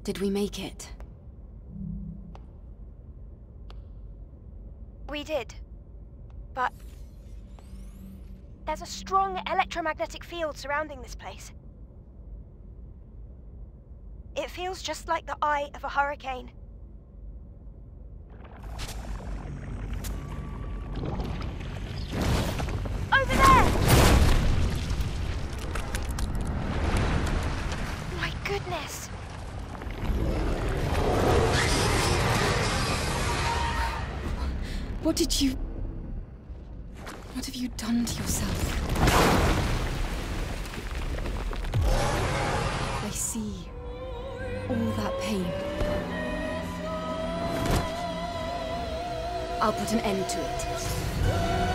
Did we make it? We did. But there's a strong electromagnetic field surrounding this place. It feels just like the eye of a hurricane. Over there! My goodness! What have you done to yourself? I see all that pain. I'll put an end to it.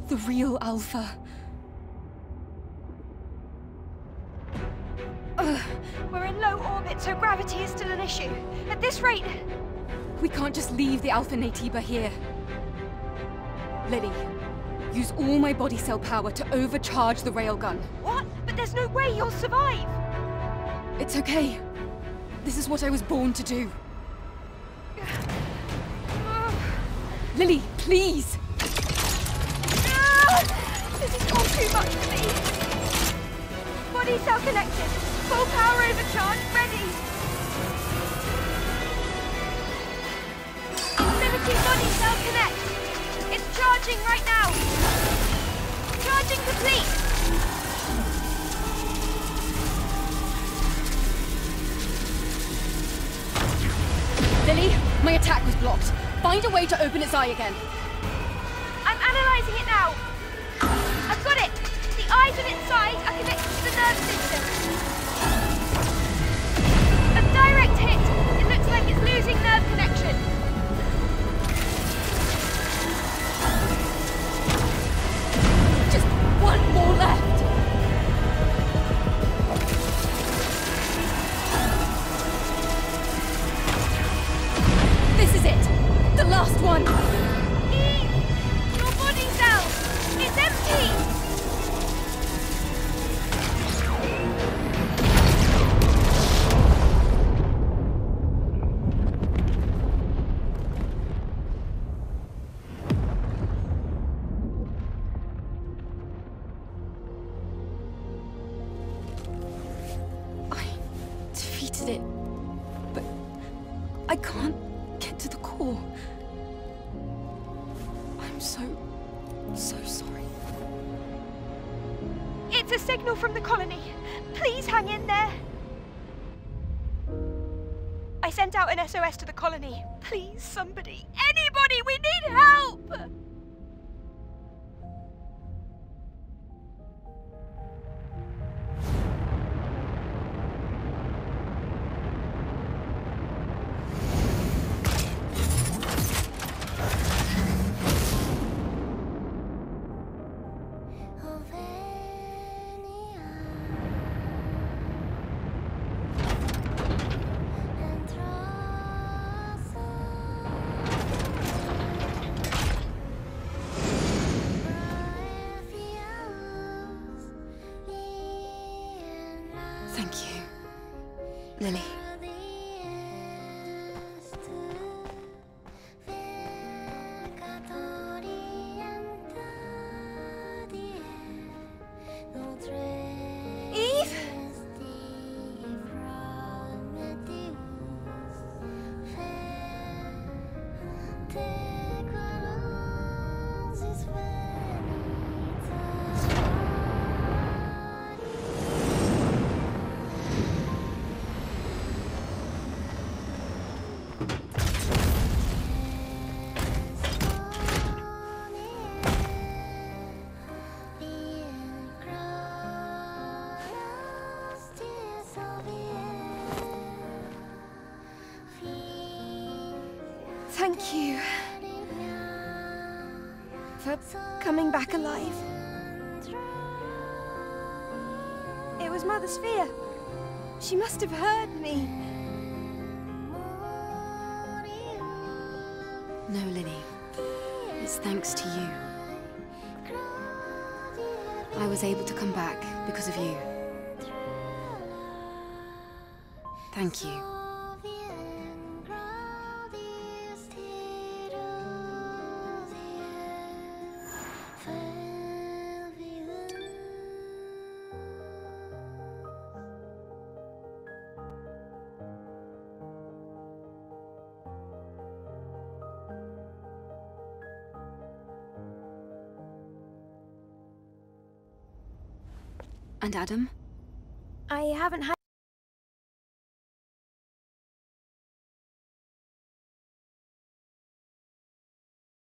The real Alpha. We're in low orbit, so gravity is still an issue. At this rate... We can't just leave the Alpha Naytiba here. Lily, use all my body cell power to overcharge the railgun. What? But there's no way you'll survive! It's okay. This is what I was born to do. Lily, please! This is all too much for me. Body cell connected. Full power overcharge ready. Infinity body cell connect. It's charging right now. Charging complete. Lily, my attack was blocked. Find a way to open its eye again. I'm analysing it now. I've got it. The eyes on its side are connected to the nerve system. A direct hit. It looks like it's losing nerve connection. Just one more left. This is it. The last one. Eve! Your body cell! It's empty! I defeated it, but I can't get to the core. I'm so sorry. It's a signal from the colony. Please hang in there. I sent out an SOS to the colony. Please, somebody, anybody, we need help! Thank you, Lily. Eve? Thank you for coming back alive. It was Mother Sphere. She must have heard me. No, Lily. It's thanks to you. I was able to come back because of you. Thank you. And Adam? I haven't had